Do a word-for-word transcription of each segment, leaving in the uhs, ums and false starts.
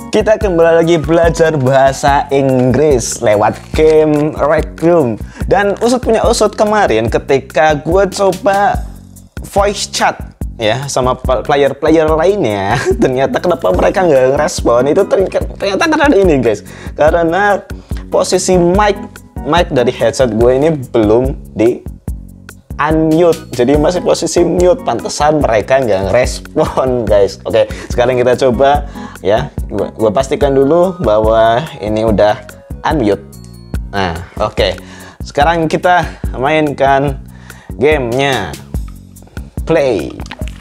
Kita kembali lagi belajar bahasa Inggris lewat game Rec Room. Dan usut punya usut, kemarin ketika gue coba voice chat ya sama player-player lainnya, ternyata kenapa mereka nggak ngerespon itu ternyata, ternyata karena ini guys, karena posisi mic mic dari headset gue ini belum di unmute, jadi masih posisi mute, pantesan mereka nggak ngerespon guys. Oke, sekarang kita coba ya, gua, gua pastikan dulu bahwa ini udah unmute. Nah, oke, sekarang kita mainkan gamenya, play.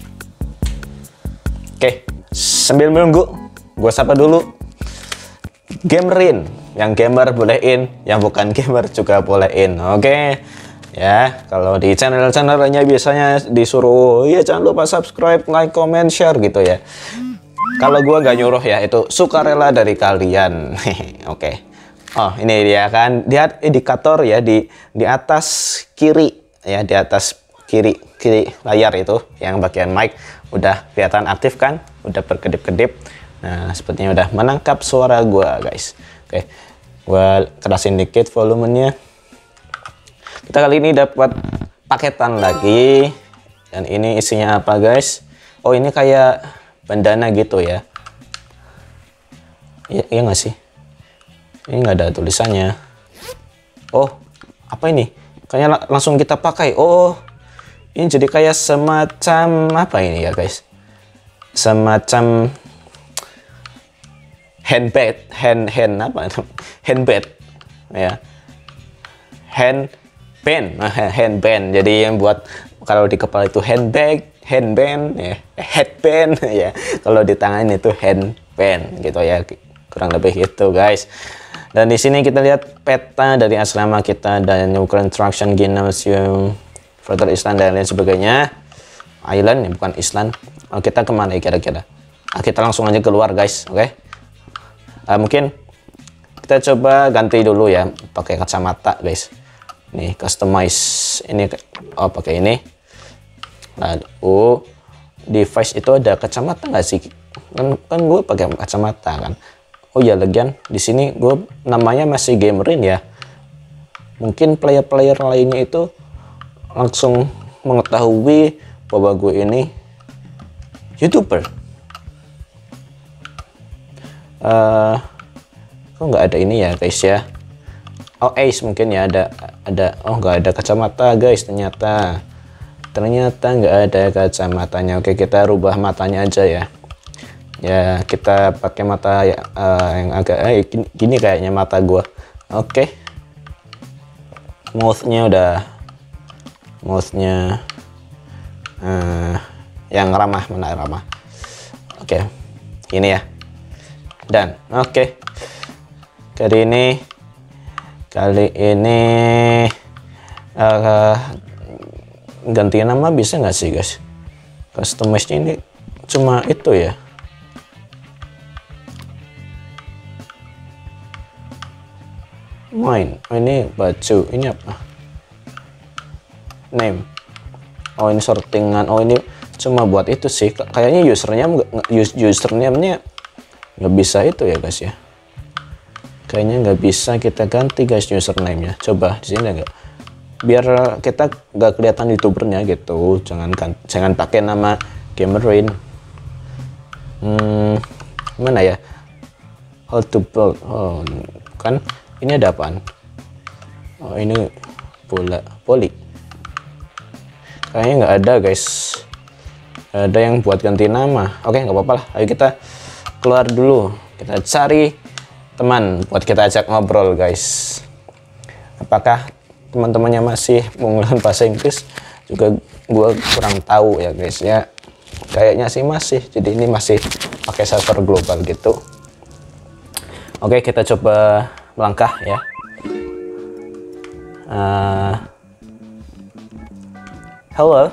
Oke, sambil menunggu, gua sapa dulu gamerin, yang gamer boleh in, yang bukan gamer juga boleh in. Oke ya, kalau di channel-channel lainnya biasanya disuruh ya jangan lupa subscribe, like, comment, share gitu ya. Kalau gua nggak nyuruh ya, itu sukarela dari kalian. Oke. Oh, ini dia kan, lihat indikator ya di di atas kiri ya, di atas kiri kiri layar itu yang bagian mic udah kelihatan aktif kan, udah berkedip-kedip. Nah, sepertinya udah menangkap suara gua guys. Oke, gua kerasin dikit volumenya. Kita kali ini dapat paketan lagi, dan ini isinya apa guys? Oh, ini kayak bandana gitu ya. Iya, iya nggak sih? Ini nggak ada tulisannya. Oh, apa ini? Kayaknya langsung kita pakai. Oh, ini jadi kayak semacam apa ini ya guys? Semacam handbag, hand hand apa? Handbag ya. Hand band, handband. Jadi yang buat kalau di kepala itu handbag, handband, ya, headband, ya. Kalau di tangan itu handband, gitu ya. Kurang lebih itu, guys. Dan di sini kita lihat peta dari asrama kita dan Ukraine Instruction Gymnasium, Further Island dan lain sebagainya. Island, ya, bukan Island. Oh, kita kemana kira-kira? Nah, kita langsung aja keluar, guys. Oke. Okay? Uh, mungkin kita coba ganti dulu ya, pakai kacamata, guys. Nih, customize ini, oh pakai ini. Lalu device itu ada kacamata nggak sih? Kan, kan gue pakai kacamata kan. Oh ya, lagian di sini gue namanya masih gamerin ya. Mungkin player-player lainnya itu langsung mengetahui bahwa gue ini YouTuber. Uh, kok nggak ada ini ya guys ya? Oh, Ace mungkin ya, ada ada oh nggak ada kacamata guys, ternyata ternyata nggak ada kacamatanya. Oke, kita rubah matanya aja ya. Ya, kita pakai mata ya, uh, yang agak eh, gini, gini kayaknya mata gua. Oke, mouth-nya udah mouth-nya uh, yang ramah, mana ramah. Oke, ini ya, dan oke, kali ini Kali ini uh, ganti nama bisa nggak sih guys? Customize ini cuma itu ya. Main, oh, ini baju, ini apa? Name. Oh, ini sortingan. Oh, ini cuma buat itu sih. Kayaknya username username-nya nggak bisa itu ya guys ya. Kayaknya nggak bisa kita ganti guys username-nya. Coba di sini nggak? Biar kita nggak kelihatan youtubernya gitu. Jangan kan, jangan pakai nama gamerin. Hmm, mana ya? How to build? Oh, kan ini ada apaan? Oh, ini bola, poli. Kayaknya nggak ada guys. Ada yang buat ganti nama. Oke, nggak apa-apa lah. Ayo kita keluar dulu. Kita cari teman buat kita ajak ngobrol guys. Apakah teman-temannya masih menggunakan bahasa Inggris? Juga gue kurang tahu ya guys ya. Kayaknya sih masih. Jadi ini masih pakai server global gitu. Oke, kita coba melangkah ya. Uh, hello.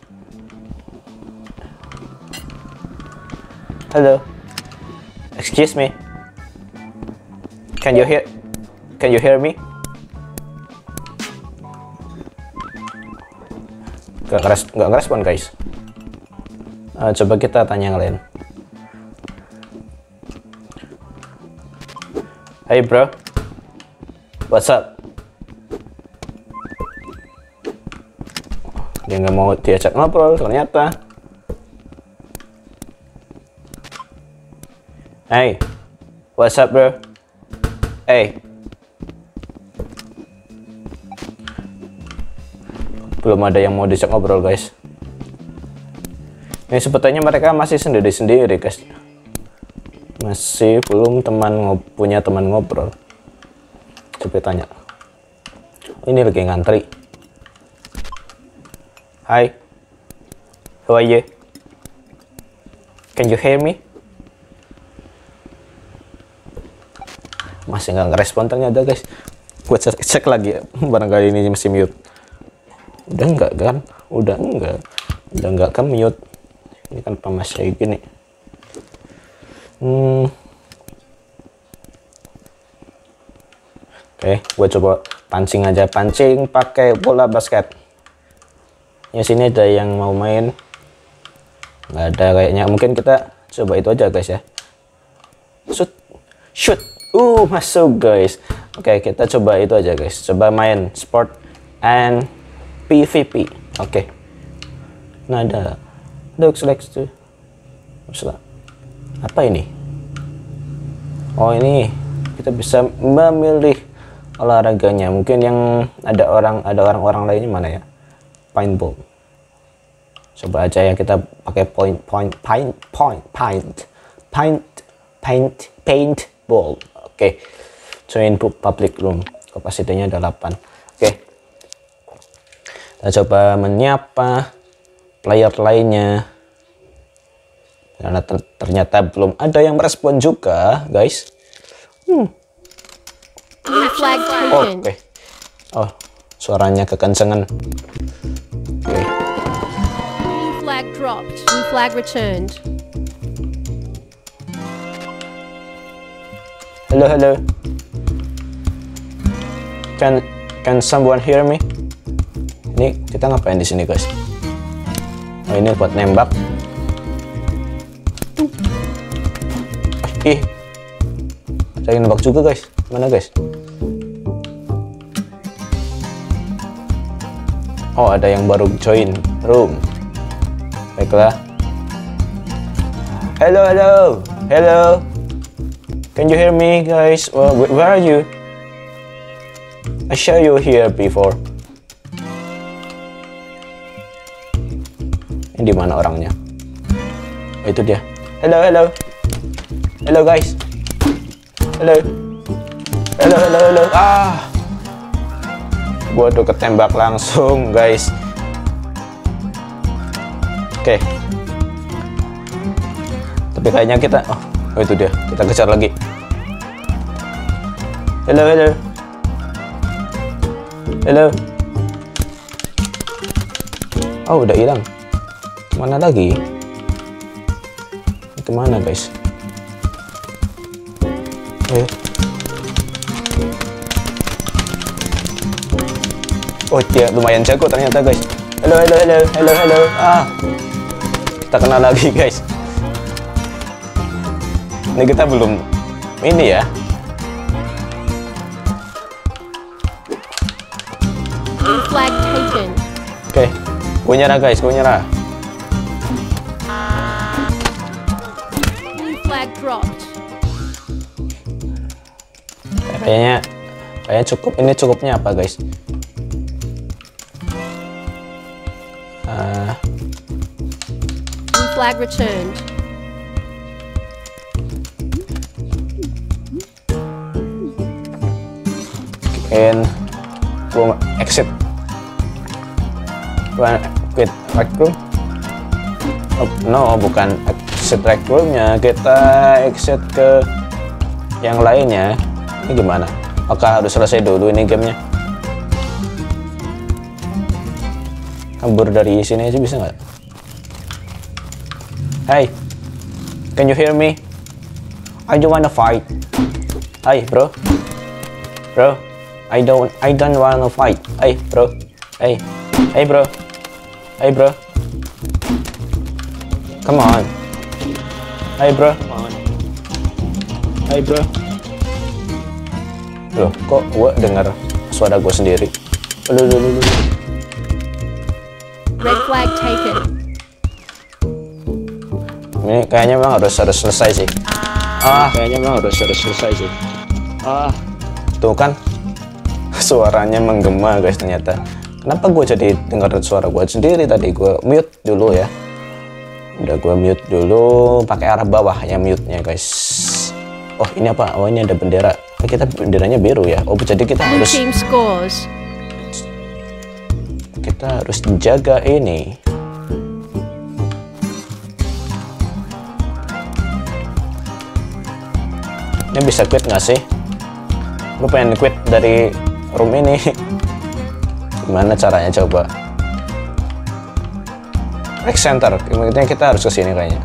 Hello. Excuse me. Can you hear? Can you hear me? Gak ngeres, gak ngerespon guys. Uh, coba kita tanya yang lain. Hey bro, what's up? Dia nggak mau diajak ngobrol ternyata. Hey, what's up bro? Hey. Belum ada yang mau diajak ngobrol guys. Ini sebetulnya mereka masih sendiri-sendiri guys. Masih belum teman ngob punya teman ngobrol. Coba tanya. Oh, ini lagi ngantri. Hi. How are you? Can you hear me? Masih nggak ngerespon ternyata guys. Gue cek, cek lagi. Barangkali ini masih mute. Udah enggak kan? Udah enggak. Udah enggak kan mute. Ini kan masih gini. Hmm. Oke, gue coba pancing aja, pancing pakai bola basket. Ya sini ada yang mau main. Nggak ada kayaknya. Mungkin kita coba itu aja guys ya. Shoot, shoot. Uh, masuk guys. Oke, kita coba itu aja guys. Coba main sport and P V P. Oke. Nah ada. Looks like to. Apa ini? Oh ini kita bisa memilih olahraganya. Mungkin yang ada orang ada orang-orang lainnya mana ya? Paintball. Coba aja ya kita pakai point point paint point paint paint paint paintball. Oke. Join public room. Kapasitinya ada delapan. Oke. Kita coba menyapa player lainnya. Karena ter ternyata belum ada yang merespon juga, guys. Hmm. Oh, Oke. Okay. Oh, suaranya kekencengan. Oke. Okay. New flag dropped. New flag returned. Hello, hello. Can can someone hear me? Ini kita ngapain di sini guys? Oh ini buat nembak. Ih, ada yang nembak juga guys. Mana guys? Oh ada yang baru join room. Baiklah. Hello, hello, hello. Can you hear me guys? Well, where are you? I saw you here before. Ini di mana orangnya? Oh, itu dia. Hello, hello. Hello guys. Hello. Hello, hello, hello. Ah. Gua tuh ketembak langsung, guys. Oke. Okay. Tapi kayaknya kita oh, oh itu dia. Kita kejar lagi. Hello, hello. Hello. Oh, udah hilang. Mana lagi? Kemana guys? Eh. Oh dia lumayan jago ternyata guys. Halo halo halo halo halo. Ah, kita kenal lagi guys. Ini kita belum ini ya. Flag taken. Oke, okay. Gue nyerah guys, gue nyerah. Flag dropped. Kayaknya kayaknya cukup. Ini cukupnya apa guys? Uh, flag returned. And gue exit. Gue quit rec room. Oh, no, bukan exit rec roomnya. Kita exit ke yang lainnya. Ini gimana? Apakah harus selesai dulu ini gamenya? Kabur dari sini aja bisa nggak? Hey, can you hear me? I don't wanna fight. Hey bro, bro, I don't, I don't wanna fight. Hey bro, hey, hey bro, hey bro, come on. Hey bro, come on. Hey bro. Loh, kok gue dengar suara gue sendiri? Loh, loh, loh, loh. Red flag taken. Ini kayaknya memang harus harus selesai sih. Ah, kayaknya memang harus harus selesai sih. Ah, tuh kan suaranya menggema guys ternyata. Kenapa gue jadi dengar suara gue sendiri tadi? Gue mute dulu ya. Udah gue mute dulu, pakai arah bawah ya mute-nya guys. Oh ini apa? Oh ini ada bendera. Kita benderanya biru ya. Oh jadi kita Blue harus team scores. kita harus jaga ini. Ini bisa quit nggak sih? Gue pengen quit dari room ini. Gimana caranya coba? Rec center, intinya kita harus ke sini kayaknya.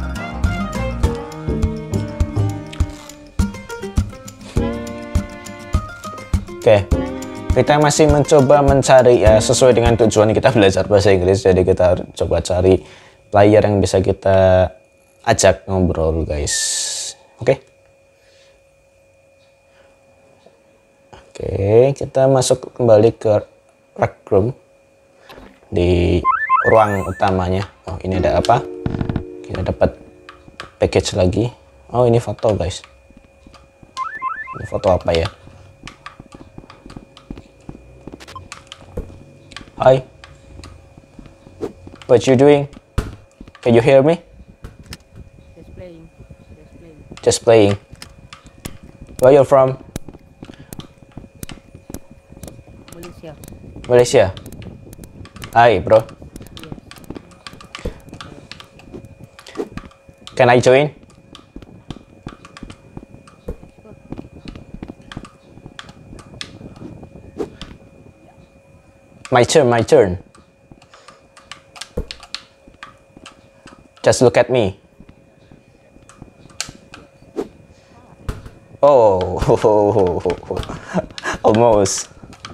Oke, kita masih mencoba mencari ya sesuai dengan tujuan kita belajar bahasa Inggris. Jadi kita harus coba cari player yang bisa kita ajak ngobrol, guys. Oke. Oke, kita masuk kembali ke rec room di ruang utamanya. Oh, ini ada apa? Kita dapat package lagi. Oh, ini foto, guys. Ini foto apa ya? Hi. What you doing? Can you hear me? Just playing. Just playing. Just playing. Where you from? Malaysia. Malaysia. Hi, bro. Can I join? My turn, my turn. Just look at me. Oh, almost.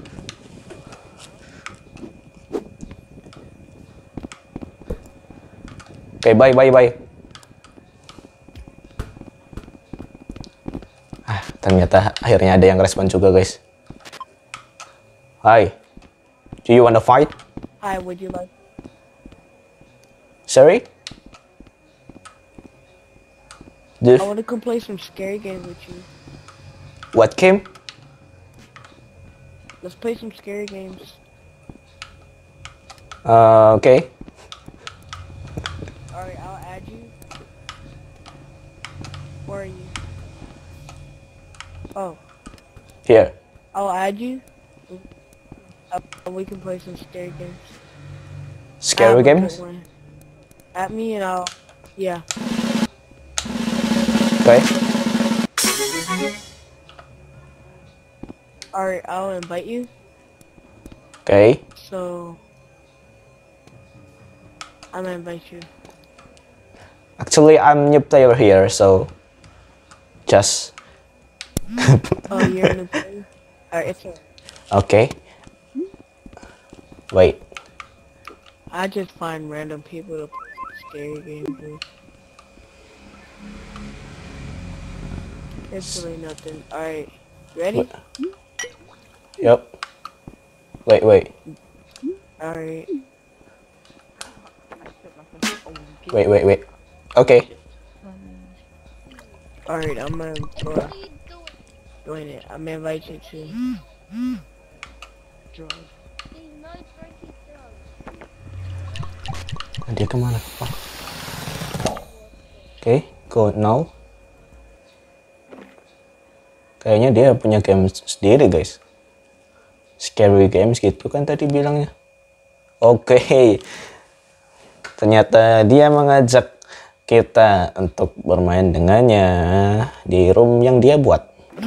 Oke, okay, bye, bye, bye. Ah, ternyata akhirnya ada yang respon juga, guys. Hi. Do you want to fight? Hi, would you like? Sorry? Do, I want to come play some scary games with you. what game? Let's play some scary games. Uh, okay. Alright, I'll add you. Where are you? Oh, Here. I'll add you. Uh, we can play some scary games. Scary I have a games? good one. At me and I'll. Yeah. Okay. Alright, I'll invite you. Okay. So. I'm gonna invite you. Actually, I'm new player here, so just Oh, you're a new player? Alright, it's alright. okay. Wait. I just find random people to play some scary games with. It's really nothing. Alright, ready? Yep. Wait, wait, Alright. wait, wait, wait. Okay. Alright, I'm gonna go join it. I'm gonna invite you to join. Dia kemana? Oh. Oke, okay, go now. Kayaknya dia punya game sendiri, guys. Scary games gitu kan tadi bilangnya. Oke. Okay. Ternyata dia mengajak kita untuk bermain dengannya di room yang dia buat.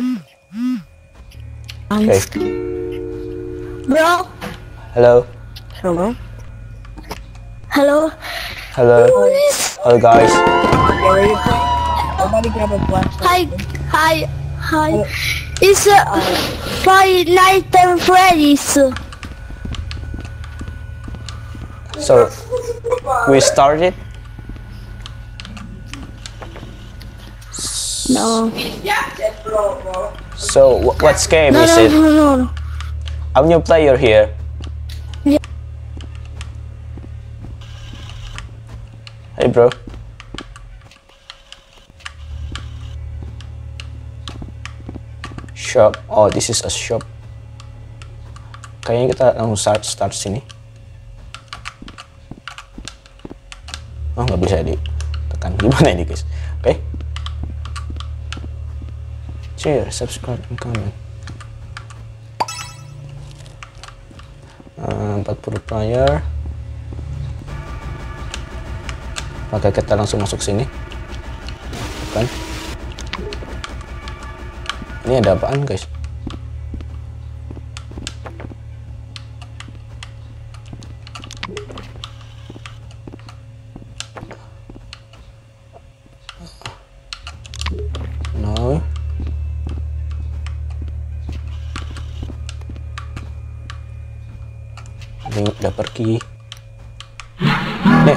Oke. Okay. Bro, Halo. Hello? hello. Halo. Halo guys. Yeah, ready to play? Somebody grab a flashlight. Hi, hi, hi. It's uh, Five Nights at Freddy's. So we started. No. So wh- what game No, is no, it? no, no, no. I'm new player here. Yeah. Hey bro. Shop. Oh, this is a shop. Kayaknya kita langsung start start sini. Oh, nggak bisa ditekan. Gimana ini guys? Oke. Okay. Share, subscribe, and comment. Uh, empat puluh player. Maka kita langsung masuk sini. Bukan? Ini ada apaan guys? No. Ini udah pergi. Nih.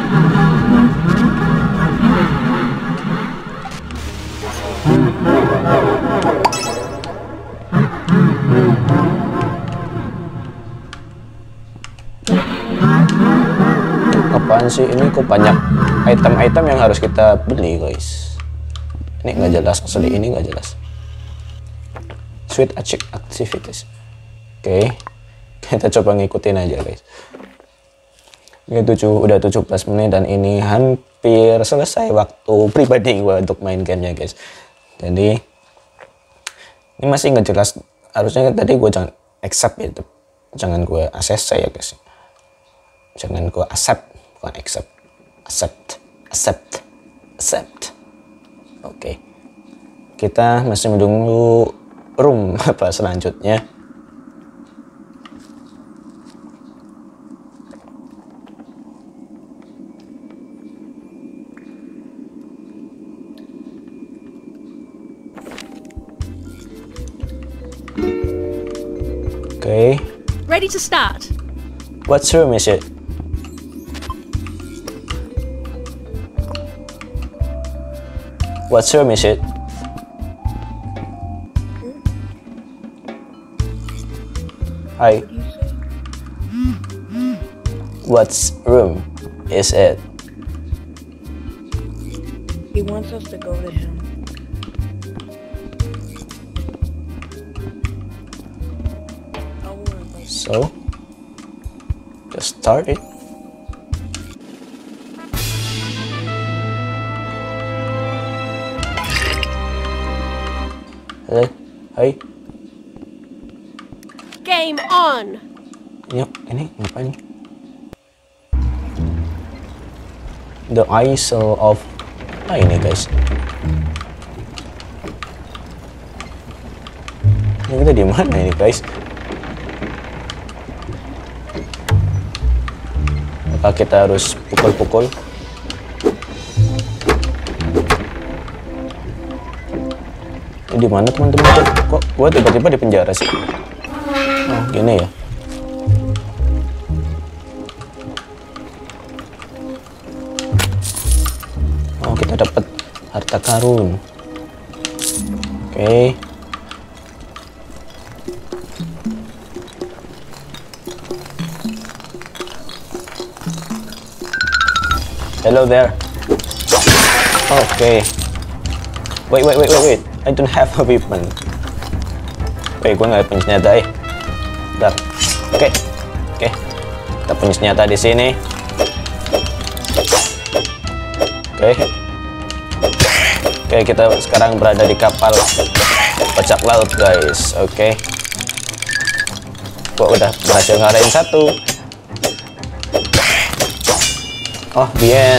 Apaan sih ini? Kok banyak item-item yang harus kita beli guys? Ini nggak jelas, asli ini nggak jelas. Sweet achieve activities. Oke, okay. Kita coba ngikutin aja guys. Ini tujuh, udah tujuh belas menit dan ini hampir selesai waktu pribadi gue untuk main gamenya guys. Jadi ini masih nggak jelas. Harusnya tadi gue jangan accept ya, jangan gue accept ya guys. Jangan gue accept, bukan accept. Accept, accept, accept. Oke, okay. Kita masih menunggu room apa selanjutnya. Okay. Ready to start. What room is it? What room is it? Hi. What room is it? He wants us to go to him. So, just start it. Hello, hi. Game on. Yuk, ini ngapain? The I S O of ah ini guys. Ini kita di mana ini guys? Maka kita harus pukul-pukul. Ini di mana teman-teman? Kok gua tiba-tiba di penjara sih? Oh, gini ya. Oh, kita dapat harta karun. Oke. Okay. Hello there. Okay. Wait, wait, wait, wait, wait. I don't have a weapon. Wait, gue nggak punya senjata eh. Bentar. Oke, okay. oke. Okay. Kita punya senjata di sini. Oke. Okay. Oke, okay, kita sekarang berada di kapal bajak laut, guys. Oke. Okay. Kok udah berhasil ngalahin satu. Oh, bien.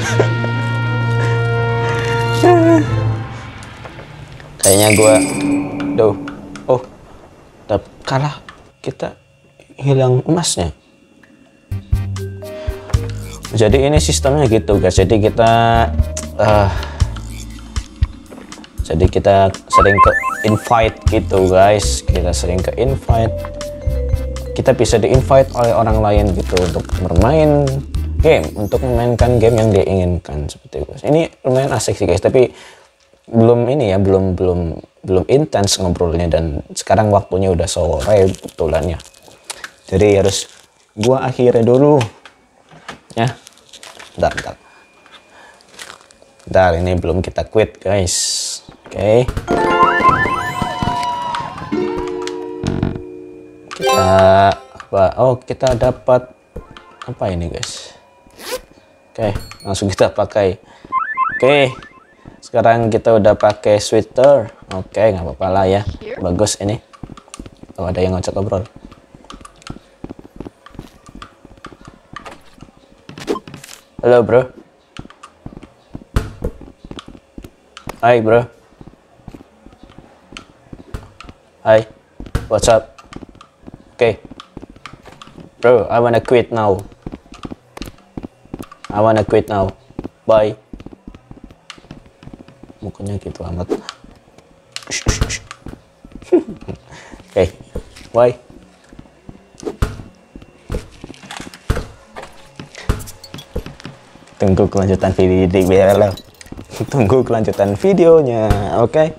Kayaknya gua duh. Oh. Dap kalah. Kita hilang emasnya. Jadi ini sistemnya gitu, guys. Jadi kita uh, jadi kita sering ke invite gitu, guys. Kita sering ke invite. Kita bisa di-invite oleh orang lain gitu untuk bermain game, untuk memainkan game yang dia inginkan seperti itu. Ini lumayan asik sih guys, tapi belum ini ya, belum belum belum intens ngobrolnya, dan sekarang waktunya udah sore kebetulan ya. Jadi harus gua akhirnya dulu ya. Bentar, bentar. Bentar, ini belum kita quit guys. Oke. Okay. Kita apa? Oh, kita dapat apa ini guys? Oke, okay, langsung kita pakai. Oke. Okay. Sekarang kita udah pakai sweater. Oke, okay, nggak apa-apa lah ya. Bagus ini. Oh, ada yang ngajak ngobrol. Halo bro. Hai bro. Hai. What's up? Oke. Okay. Bro, I wanna quit now. I wanna quit now. Bye. Mukanya gitu amat. Oke. Okay. Bye. Tunggu kelanjutan video di biar Tunggu kelanjutan videonya, oke? Okay?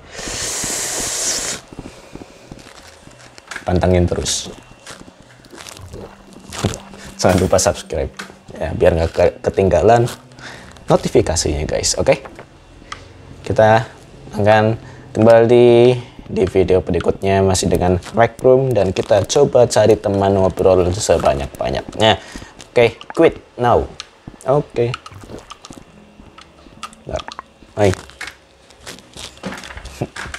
Pantengin terus. Jangan lupa subscribe ya, biar nggak ketinggalan notifikasinya guys, oke? Okay? Kita akan kembali di video berikutnya masih dengan Rec Room, dan kita coba cari teman ngobrol sebanyak-banyaknya. Oke, okay, quit now. Oke. Okay. Hai.